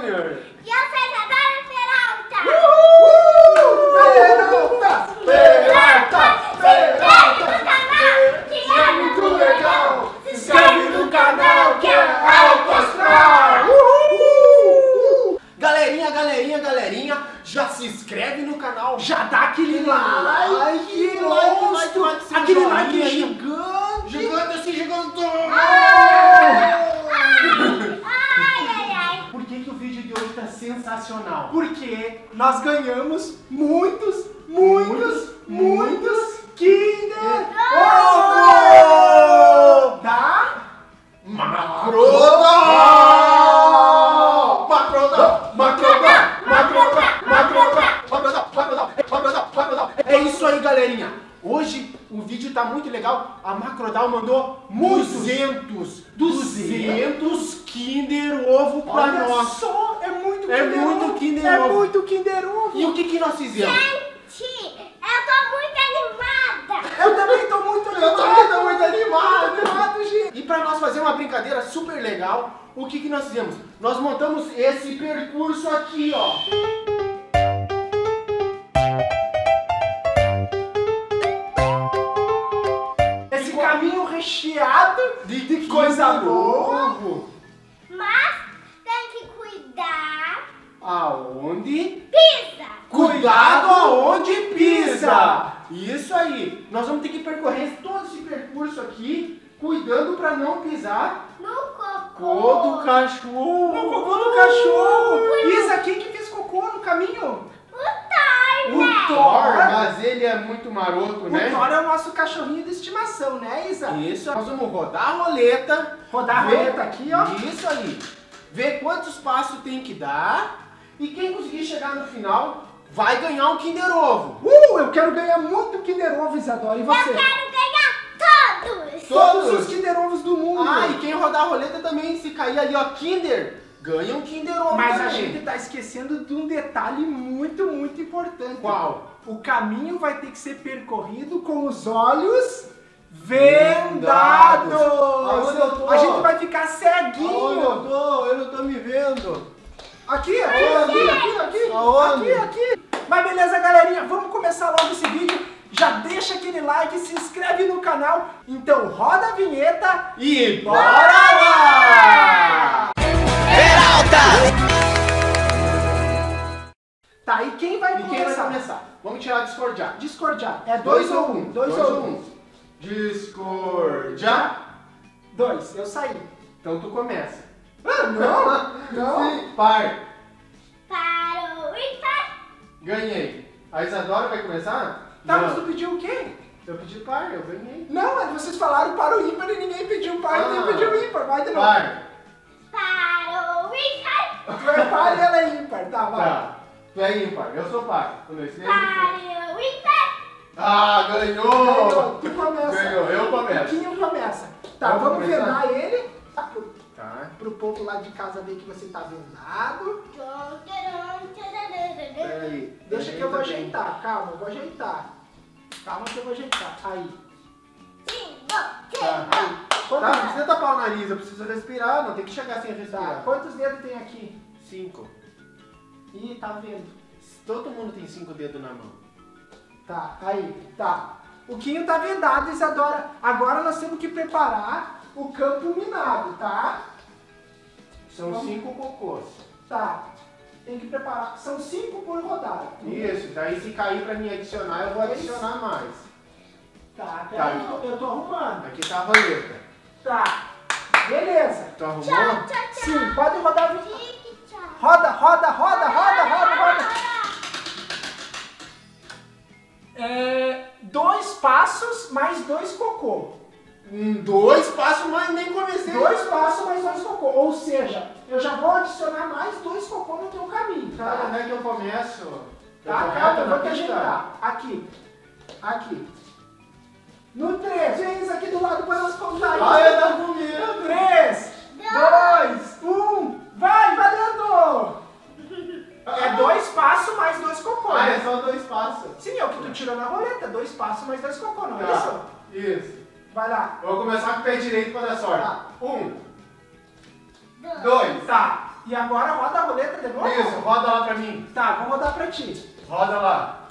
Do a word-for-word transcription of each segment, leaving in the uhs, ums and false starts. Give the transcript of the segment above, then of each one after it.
Júnior. E eu sou Isadora Peralta. Uhul! Peralta! Peralta! Peralta! Que é muito legal. Se inscreve no canal que é alto astral! Uhul! Galerinha, galerinha, galerinha, já se inscreve no canal, já dá aquele like, like, like, like, aquele like gigante, gigante assim, gigante. Por que que o vídeo de hoje tá sensacional? Porque nós ganhamos muitos, muitos, muitos Kinder Ovo da Macrodal! Macrodal! Macrodal! Macrodal! Macrodal! Macrodal! Macrodal! Macrodal! Macrodal! É isso aí, galerinha! Hoje o vídeo tá muito legal. A Macrodal mandou duzentos, duzentos Kinder Ovo pra Olha nós. só, é muito É Kinder muito Ovo. Kinder É Ovo. muito Kinder Ovo. E o que que nós fizemos? Gente, eu tô muito animada. Eu também tô muito animado. Eu também tô muito animado. animado, gente. E para nós fazer uma brincadeira super legal, o que que nós fizemos? Nós montamos esse percurso aqui, ó. Esse caminho recheado De, de coisa boa. Ovo. Mas tem que cuidar. Aonde? Pisa. Cuidado aonde pisa! Isso aí! Nós vamos ter que percorrer todo esse percurso aqui, cuidando para não pisar No cocô. cocô do cachorro! No cocô do cachorro. Isa, quem que fez cocô no caminho? O Thor, O né? Thor, mas ele é muito maroto, O né? Thor é o nosso cachorrinho de estimação, né, Isa? Isso, nós vamos rodar a roleta. Rodar a ver- roleta aqui, ó. Isso aí. Ver quantos passos tem que dar. E quem conseguir chegar no final vai ganhar um Kinder Ovo. Uh, eu quero ganhar muito Kinder Ovo, Isadora. E Eu você? quero ganhar todos. Todos Todos. os Kinder Ovos do mundo. Ah, e quem rodar a roleta também, se cair ali, ó, Kinder, ganha um Kinder Ovo Mas também. a gente tá esquecendo de um detalhe muito, muito importante. Qual? O caminho vai ter que ser percorrido com os olhos vendados. Aonde eu tô? A gente vai ficar Aonde ceguinho. eu tô? Eu não tô me vendo. Aqui, aqui, aqui, aqui, aqui. Aonde? Aqui, aqui. Mas beleza, galerinha, vamos começar logo esse vídeo. Já deixa aquele like, se inscreve no canal. Então roda a vinheta. E bora lá! Tá, e quem vai E quem vai começar? começar? Vamos tirar discordiar. Discordiar. É dois, ou um? Dois, ou um? Discordiar. Dois, eu saí. Então tu começa. Ah, não, não. Sim, par. Para o ímpar. Ganhei. A Isadora vai começar? Tá, Não. mas tu pediu o quê? Eu pedi par, eu ganhei. Não, mas vocês falaram para o ímpar e ninguém pediu par, Ah. ninguém pediu ímpar. Vai de novo. Par. Para o ímpar. Tu é par e ela é ímpar. Tá, vai. Tá. Tu é ímpar, eu sou par. Um, dois, três, Para quatro. o ímpar. Ah, ganhou! Ganhou, tu começa. Ganhou, eu começo. O Quinho começa. Tá, Vamos vamos começar? vendar ele. Tá, pro, Tá. pro povo lá de casa ver que você tá vendado. Peraí. Deixa que eu vou ajeitar. Calma, eu vou ajeitar. Calma que eu vou ajeitar. Aí. Tá. Quantos, Tá, não precisa tapar o nariz, eu preciso respirar, não tem que chegar sem tá, respirar. quantos dedos tem aqui? Cinco. Ih, tá vendo. Todo mundo tem cinco dedos na mão. Tá, aí, tá. O Quinho tá vendado, Isadora. Agora nós temos que preparar o campo minado, tá? São Vamos. cinco cocôs. Tá. Tem que preparar. São cinco por rodada. Isso, daí se cair pra mim adicionar, eu vou adicionar mais. Tá, Tá. peraí, eu tô- eu tô arrumando. Aqui tá a roleta. Tá. Beleza. Tu arrumou? Tchau, tchau, tchau. Sim, pode rodar. a vi- Tique, tchau. Roda, roda, roda, roda, roda, roda. É, dois passos mais dois cocô. Em dois passos, mas nem comecei. Dois passos mais dois cocô. Ou seja, eu já vou adicionar mais dois cocô no teu caminho. Cara, Tá? onde é que eu começo? Eu Tá, tô calma, reto eu na vou te pista? ajeitar. Aqui. Aqui. No três. Vem isso aqui do lado para nós contar isso. Ai, eu tava com medo. três, dois, um, vai, valendo! É dois passos mais dois cocô. Ah, né? é só dois passos. Sim, é o que tu tirou na roleta. Dois passos mais dois cocô, não é Tá. isso? Isso. Vai lá. Eu vou começar com o pé direito pra dar sorte. Tá. Um, Dois. dois, Tá. E agora roda a roleta de novo? Isso, roda lá pra mim. Tá, vou rodar pra ti. Roda lá.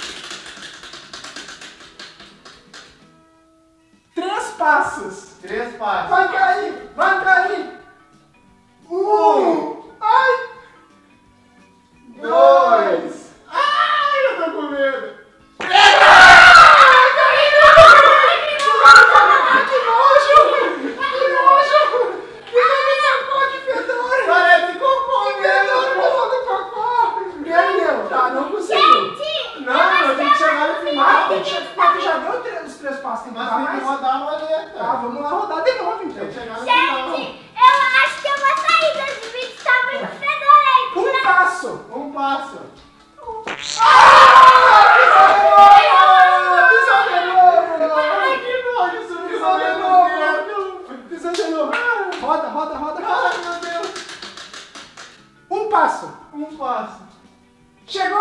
Três passos. Três passos. Vai cair, vai cair. Um. Ai. Dois. Ai, eu tô com medo. Que nojo! Que nojo! Que cocô, que fedor! Parece cocô, Que fedor, cocô do cocô! Perdeu, tá? Não conseguiu. Gente, Não, eu tenho que chegar no final. Tem que que- chegar. Mas tu já deu três- os três passos, tem que Mas dar tem que mais? rodar a roleta. Tá, vamos lá rodar de novo então. Tem que chegar no final. Gente, eu acho que eu vou sair desse vídeo, tá muito fedorento. Um passo. Um passo. Pisou de novo! Ai, que nojo, isso não Pisou de é novo! Pisou de novo! Roda, roda, roda, roda! Ai, meu Deus. Um passo! Um passo. Chegou!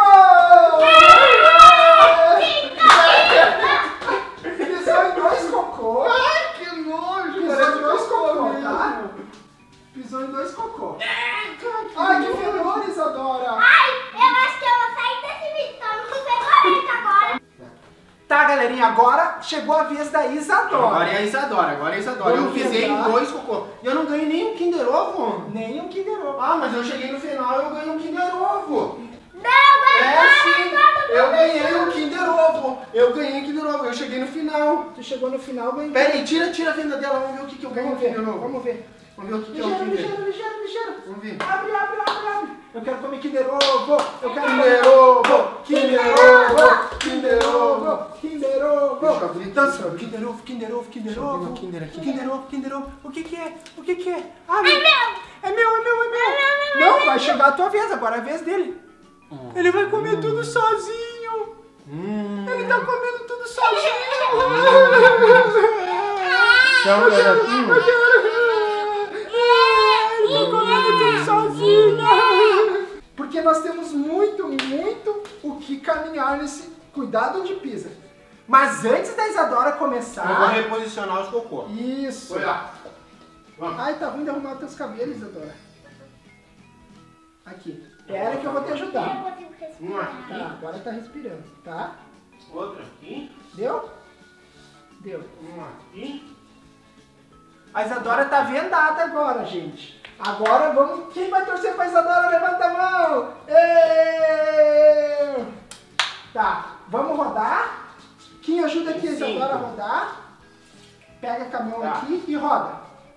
Pisou em dois cocô! Ai, que nojo. Pisou Parece em dois cocô, mesmo. tá? Pisou em dois cocô! Ai, que fedor, Isadora! Ai, eu acho que eu vou sair desse vídeo, tá muito fedorento agora. Tá, galerinha, agora chegou a vez da Isadora. Agora é a Isadora, agora é a Isadora. Eu Vamos pisei em tentar. dois cocô. E eu não ganhei nem um Kinder Ovo. Nem um Kinder Ovo. Ah, mas eu cheguei no final e eu ganhei um Kinder Ovo. Não, É agora sim, todo eu mundo ganhei um Kinder Ovo. Eu ganhei um Kinder Ovo, eu cheguei no final. Tu chegou no final, ganhou. Pera aí, tira, tira a venda dela, vamos ver o que, que eu ganhei no Vamos ver, Kinder Ovo. vamos ver. Vamos ver o que, que é o Ligeiro, Kinder. ligeiro, ligeiro, ligeiro. Vamos ver. Abre, abre, abre, abre. Eu quero comer Kinder Ovo. Eu quero Kinder comer Ovo, Kinder Ovo, Kinder Ovo, Kinder Ovo. Deixa eu abrir tanto. Kinder Ovo, Kinder Ovo, Kinder Deixa eu abrir Ovo. meu Kinder aqui. Kinder Ovo, Kinder Ovo. O que que é? O que que é? Ah, É meu. É meu, é meu, é meu. Não, vai chegar a tua vez, agora é a vez dele. Ele vai comer tudo sozinho. Hum. Ele tá comendo tudo sozinho. Chama o garotinho. Ele tá comendo tudo sozinho. Porque nós temos muito, muito o que caminhar nesse cuidado onde pisa. Mas antes da Isadora Eu vou começar... reposicionar os cocô. Isso. Foi lá. Vamos. Ai, tá ruim de arrumar teus cabelos, Isadora. Aqui. Pera que eu vou te Eu ajudar. consigo Um respirar. aqui, Tá, agora tá respirando, tá? outro aqui, Deu? Deu. um aqui. A Isadora tá vendada agora, gente. Agora vamos... Quem vai torcer pra Isadora? Levanta a mão! Êêêê! Tá, vamos rodar. Quem ajuda aqui a Cinco. Isadora a rodar? Pega com a mão Tá. aqui e roda.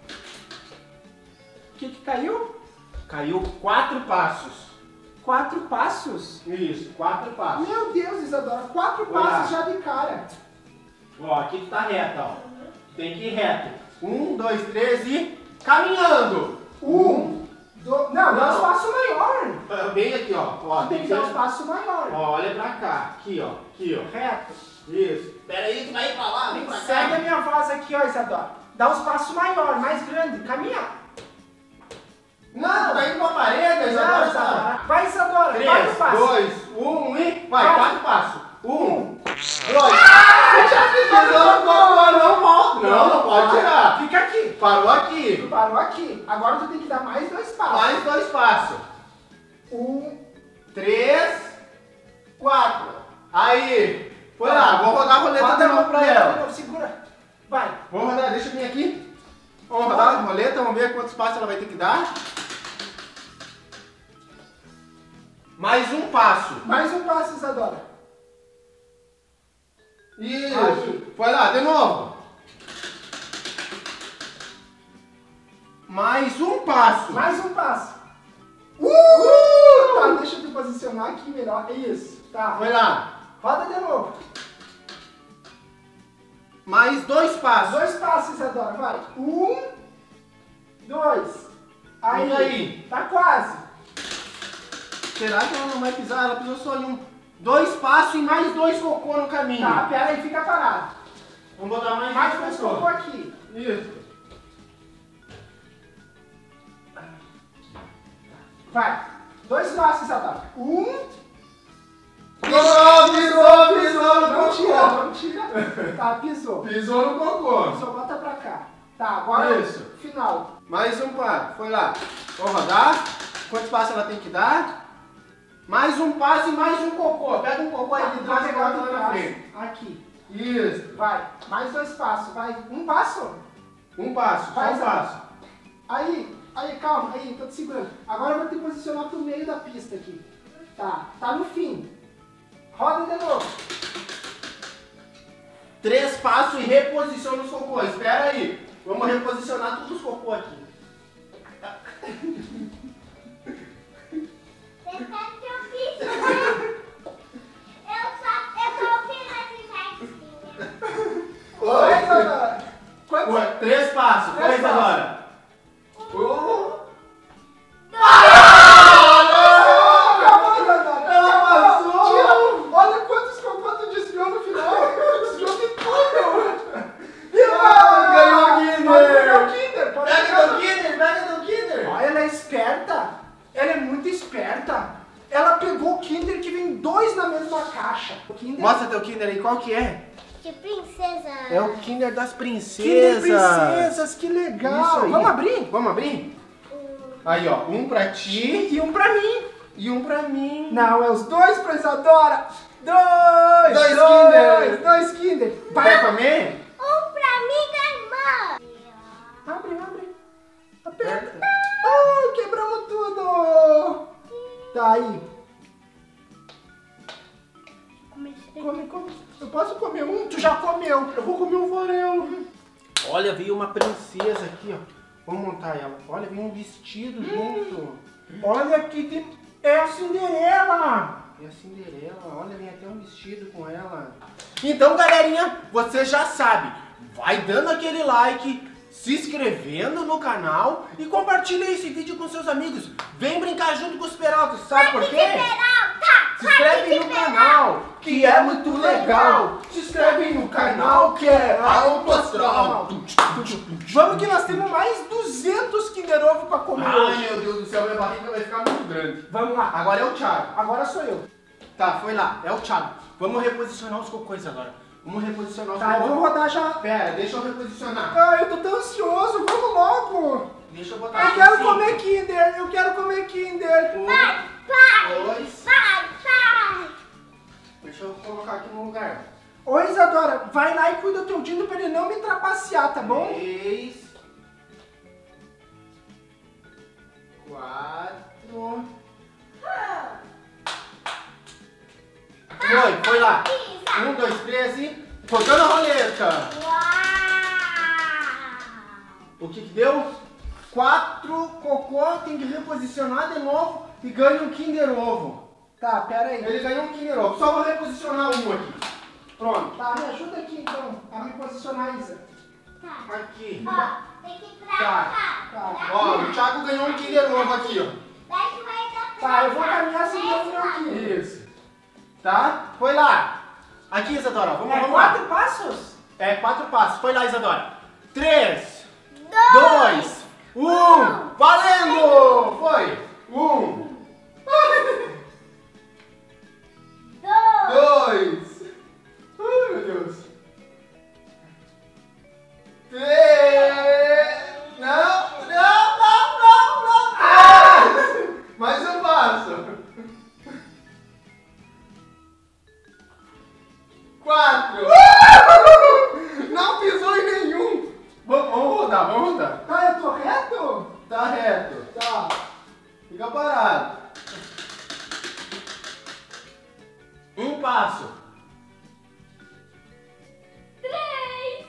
O que que caiu? Caiu quatro passos. Quatro passos? Isso, quatro passos. Meu Deus, Isadora, quatro Olha. passos já de cara. Ó, aqui tu tá reta, ó. Tem que ir reto. Um, dois, três e... Caminhando! Um, dois... Não, dá Não. uns passos maior. Ah, bem aqui, ó. Ó, Tem que dar uns passos maior. Ó, olha pra cá. Aqui, ó. Aqui, ó. Reto. Isso. Pera aí, tu vai ir pra lá, vem pra cá. Segue a minha voz aqui, ó, Isadora. Dá uns passos maior, mais grande. Caminha. Não, tá indo pra parede, Não, Isadora. Isadora. Vai, Isadora. Quatro Três, passos. dois, um e... Vai, Vai. quatro passos. Um, dois... Você já pisou no cocô, não volta. Não, não pode tirar. Fica aqui. Parou Tu aqui. parou aqui. Agora tu tem que dar mais dois passos. Mais dois passos. Um. Três, quatro. Aí. Foi lá, vou rodar a roleta de novo pra de ela. novo, segura. Vai. Vamos rodar, deixa eu vir aqui. Vamos rodar a roleta, vamos ver quantos passos ela vai ter que dar. Mais um passo. Mais um passo, Isadora. Isso. Aí. Foi lá, de novo. Mais um passo. Mais um passo. Uh! Tá, deixa eu te posicionar aqui melhor. Isso. Tá. Foi lá. Roda de novo. Mais dois passos. Dois passos, Isadora. Vai. Um. Dois. Aí. E aí? Tá quase. Será que ela não vai pisar? Ela pisou só em um. Dois passos e mais dois cocô no caminho. Tá, pera aí, fica parado. Vamos botar mais, Mais dois dois cocô cocô. aqui. Isso. Vai. Dois passos, Isadora. Um. Pisou, pisou, pisou no Não tira, cocô. não tira. Tá, pisou. Pisou no cocô. Pisou, bota pra cá. Tá, agora Isso. final. Mais um passo. Foi lá. Vamos rodar. Quantos passos ela tem que dar? Mais um passo e mais um cocô. Pega um cocô aí de trás e bota lá na frente. Aqui. Isso. Vai. Mais dois passos. Vai. Um passo. Um passo, Vai, só um passo. Aí, aí, calma. Aí, tô te segurando. Agora eu vou te posicionar pro meio da pista aqui. Tá. Tá no fim. Roda de novo. Três passos e reposiciona os cocô. Espera aí. Vamos reposicionar todos os cocô aqui. Você sabe que eu fiz, né? Eu só, eu só fiz esse jardim. Oi, Isadora. Quantos? Ué, três passos. Três Três passos. agora. Um. Acabou, Isadora. Ela passou. Tira. Olha quantos cocô tu desviou no final. Desviou de tudo. Ah, ganhou o Kinder. Pode pegar o Kinder. Pode Pega pegar teu Kinder, pega teu Kinder. Olha, ela é esperta. Ela é muito esperta. Ela pegou o Kinder que vem dois na mesma caixa. O Kinder... Mostra teu Kinder aí, qual que é? De princesa. É o Kinder das Kinder princesas. Princesas, que legal. Isso aí. Vamos abrir? Vamos abrir? Aí, ó, um pra ti E um pra mim. e um pra mim. Não, é os dois pra Isadora. Dois. Dois dois, Kinder. Dois Kinder. Vai comer? Um pra mim da irmã. Abre, abre. Aperta. Oh, quebramos tudo. Tá aí. Come, come. Eu posso comer um? Tu já comeu. Eu vou comer um farelo. Olha, veio uma princesa aqui, ó. Vamos montar ela. Olha, veio um vestido junto. Olha aqui, tem... é a Cinderela. É a Cinderela. Olha, vem até um vestido com ela. Então, galerinha, você já sabe. Vai dando aquele like, se inscrevendo no canal e compartilha esse vídeo com seus amigos. Vem brincar junto com os peraltas. Sabe por quê? Se inscreve no canal, que é muito legal. Se inscreve no canal, que é alto astral. Vamos que nós temos mais duzentos Kinder Ovo pra comer Ai, hoje. meu Deus do céu, minha barriga vai ficar muito grande. Vamos lá. Agora é o Thiago. Agora sou eu. Tá, foi lá. É o Thiago. Vamos reposicionar os cocôs agora. Vamos reposicionar os Tá, eu vou cocôs. rodar já. Pera, deixa eu reposicionar. Ai, eu tô tão ansioso. Vamos logo. Deixa eu botar Eu aqui quero assim. comer Kinder. Eu quero comer Kinder. Um, Pai, dois. pai, pai. Deixa eu colocar aqui no lugar. Ô, Isadora, vai lá e cuida do teu Dindo pra ele não me trapacear, tá bom? Três. Quatro. Foi, foi lá. Um, dois, três e... Tocando a roleta. Uau. O que que deu? Quatro cocô, tem que reposicionar de novo e ganha um Kinder Ovo. Tá, pera aí. Ele ganhou um Kinder Ovo. Só vou reposicionar um aqui. Pronto. Tá, me ajuda aqui então a me posicionar, Isa. Tá. Aqui. Ó, tem que ir pra Tá. cá. Tá. Ó, o Thiago ganhou um Kinder Ovo aqui, ó. Daí tu vai dar pra Tá, eu vou cá. caminhar seguindo o meu Essa. Kinder. Isso. Tá? Foi lá. Aqui, Isadora. Vamos, É vamos lá. quatro passos? É quatro passos. Foi lá, Isadora. Três, Dois. dois, um. Valendo! Foi. Um, Dois. dois. Ai, meu Deus. Três. Não, não, não, não, não. Ah! Mais um passo. Quatro. Não pisou em nenhum. Vamos, vamos rodar, vamos rodar. Tá, eu tô reto? Tá reto. Tá. Fica parado. Um passo. Três.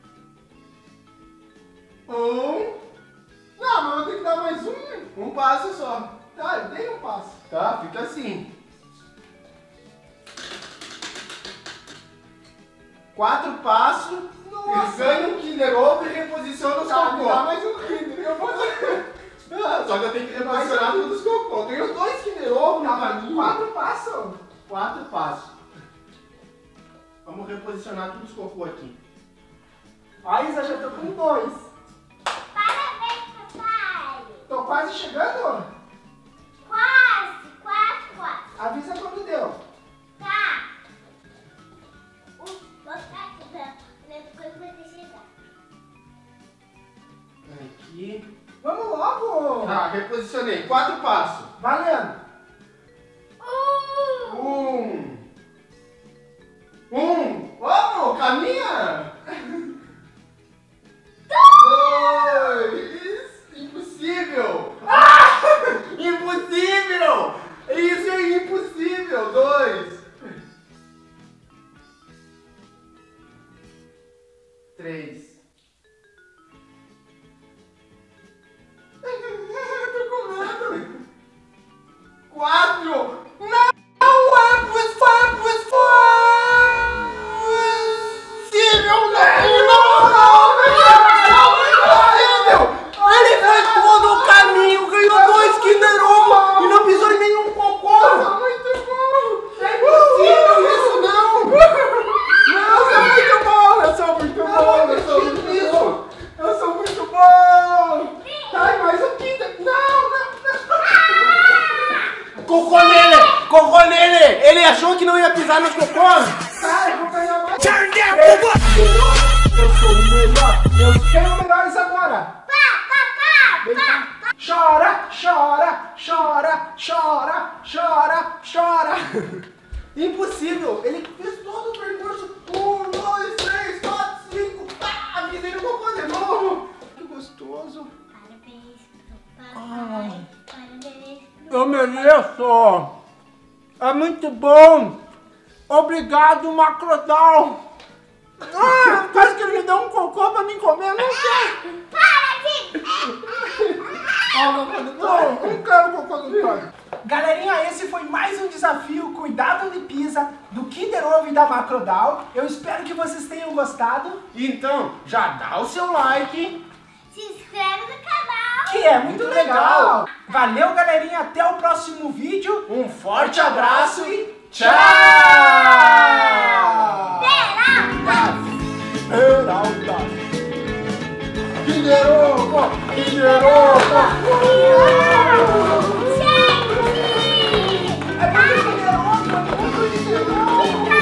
Um. Não, mas eu tenho que dar mais um. Um passo só. Tá, eu dei um passo. Tá? Fica assim. Quatro passos. Nossa. E ganha um Kinder Ovo e reposiciona os Tá, me dá cocô. mais um Kinder. Eu vou... Ah, só que eu tenho que reposicionar todos os cocô. Tenho dois Kinder Ovo no Tá, caminho. quatro passos. Quatro passos. Vamos reposicionar todos os cocô aqui. Ó, Isa, já tô com dois. Parabéns, papai. Tô quase chegando? Quase, quase, quase. Avisa quando deu. Tá. Um, vou ficar aqui, né? Depois vai ter chegar. Aqui. Vamos logo. Tá, reposicionei. Quatro passos. Valendo. Um. Um. Vamos, caminha. Dois. Impossível. Ah! Impossível. Isso é impossível. Dois. Três. Tô com medo. Quatro. Não é possível. Possível. Não, não, não, não, impossível. Ele fez todo o caminho, ganhou dois Kinder Ovo e não pisou em nenhum cocô. Muito bom. É impossível isso, não. Não, eu sou muito bom. Eu sou muito bom. Eu sou muito bom. Eu sou muito bom. Ai, mais um Kinder. Não, não, não. Cocô nele, cocô nele. Ele achou que não ia pisar nos cocôs. Tá, eu vou ganhar mais. Turn down for what? Eu sou o melhor. Eu quero melhores agora. Vem cá. Chora, chora, chora, chora, chora, chora. Impossível. Ele fez todo o percurso. Um, dois, três, quatro, cinco. Pá, pisei no cocô de novo. Que gostoso. Parabéns pro papai. Parabéns pro Eu mereço. É muito bom. Obrigado, Macrodal. Ah, parece que ele me deu um cocô pra mim comer. Não quero. Para de... Não, não quero cocô do Tony. Galerinha, esse foi mais um desafio Cuidado de Pisa do Kinder Ovo e da Macrodal. Eu espero que vocês tenham gostado. Então, já dá o seu like. Se inscreve no canal. Que é muito, Muito legal. legal. Valeu, galerinha. Até o próximo vídeo. Um forte abraço e tchau! Peralta. Kinder Ovo. Kinder Ovo. Gente! É muito Kinder Ovo. É muito Kinder Ovo.